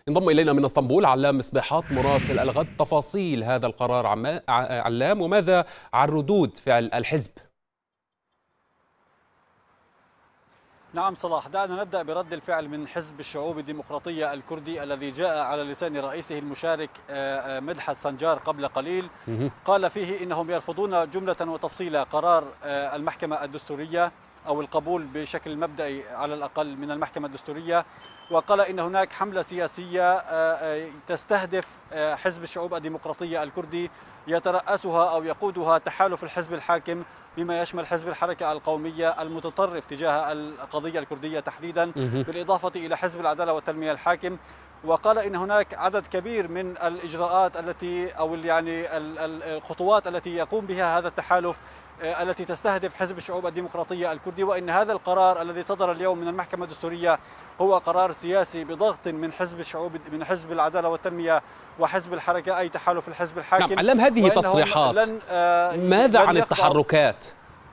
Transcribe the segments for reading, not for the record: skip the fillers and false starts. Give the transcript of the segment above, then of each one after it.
انضم إلينا من اسطنبول علام مصباحات مراسل الغد. تفاصيل هذا القرار علام، وماذا عن ردود فعل الحزب؟ نعم صلاح، دعنا نبدأ برد الفعل من حزب الشعوب الديمقراطية الكردي الذي جاء على لسان رئيسه المشارك مدحت سنجار قبل قليل. قال فيه إنهم يرفضون جملة وتفصيلا قرار المحكمة الدستورية أو القبول بشكل مبدئي على الأقل من المحكمة الدستورية، وقال إن هناك حملة سياسية تستهدف حزب الشعوب الديمقراطية الكردي يترأسها أو يقودها تحالف الحزب الحاكم، بما يشمل حزب الحركة القومية المتطرف تجاه القضية الكردية تحديدا، بالإضافة إلى حزب العدالة والتنمية الحاكم. وقال إن هناك عدد كبير من الإجراءات التي أو يعني الخطوات التي يقوم بها هذا التحالف التي تستهدف حزب الشعوب الديمقراطية الكردي، وإن هذا القرار الذي صدر اليوم من المحكمة الدستورية هو قرار سياسي بضغط من حزب الشعوب، من حزب العدالة والتنمية وحزب الحركة، أي تحالف الحزب الحاكم. نعم علام، هذه تصريحات، ماذا عن التحركات؟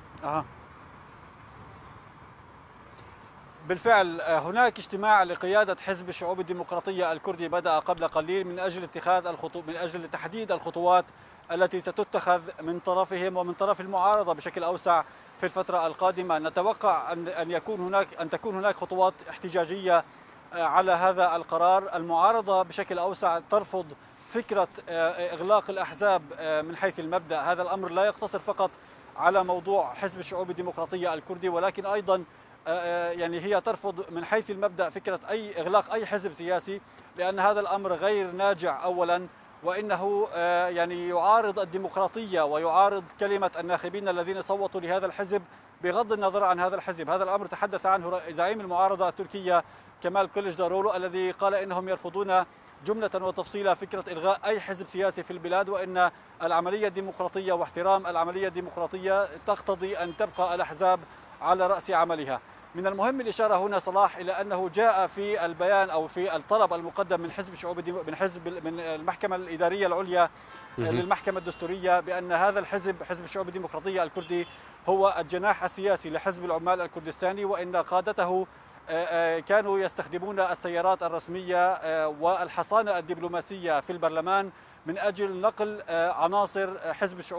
بالفعل هناك اجتماع لقيادة حزب الشعوب الديمقراطية الكردي بدأ قبل قليل من أجل تحديد الخطوات التي ستتخذ من طرفهم ومن طرف المعارضة بشكل أوسع في الفترة القادمة. نتوقع أن تكون هناك خطوات احتجاجية على هذا القرار. المعارضة بشكل أوسع ترفض فكرة إغلاق الأحزاب من حيث المبدأ. هذا الأمر لا يقتصر فقط على موضوع حزب الشعوب الديمقراطية الكردي، ولكن أيضا يعني هي ترفض من حيث المبدأ فكرة إغلاق أي حزب سياسي، لأن هذا الأمر غير ناجع أولا، وإنه يعني يعارض الديمقراطية ويعارض كلمة الناخبين الذين صوتوا لهذا الحزب بغض النظر عن هذا الحزب. هذا الأمر تحدث عنه زعيم المعارضة التركية كمال كليچدارولو، الذي قال إنهم يرفضون جملة وتفصيلا فكرة إلغاء أي حزب سياسي في البلاد، وإن العملية الديمقراطية واحترام العملية الديمقراطية تقتضي أن تبقى الأحزاب على رأس عملها. من المهم الإشارة هنا صلاح إلى أنه جاء في البيان أو في الطلب المقدم من حزب الشعوب من المحكمة الإدارية العليا للمحكمة الدستورية بأن هذا الحزب، حزب الشعوب الديمقراطية الكردي، هو الجناح السياسي لحزب العمال الكردستاني، وإن قادته كانوا يستخدمون السيارات الرسمية والحصانة الدبلوماسية في البرلمان من أجل نقل عناصر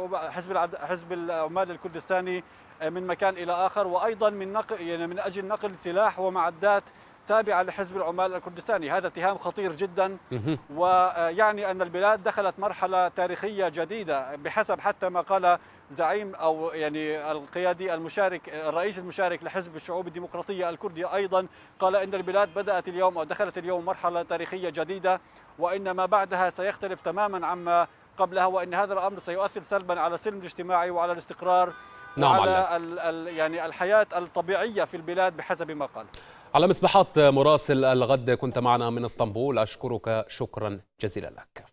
حزب العمال الكردستاني من مكان إلى آخر، وأيضا من أجل نقل سلاح ومعدات تابعة لحزب العمال الكردستاني. هذا اتهام خطير جدا، ويعني أن البلاد دخلت مرحلة تاريخية جديدة بحسب حتى ما قال زعيم أو يعني القيادي المشارك، الرئيس المشارك لحزب الشعوب الديمقراطية الكردي، أيضا قال إن البلاد بدأت اليوم أو دخلت اليوم مرحلة تاريخية جديدة، وإن ما بعدها سيختلف تماما عما قبلها، وإن هذا الأمر سيؤثر سلبا على السلم الاجتماعي وعلى الاستقرار وعلى يعني الحياة الطبيعية في البلاد بحسب ما قال. علام مصباحات مراسل الغد، كنت معنا من اسطنبول، أشكرك شكرا جزيلا لك.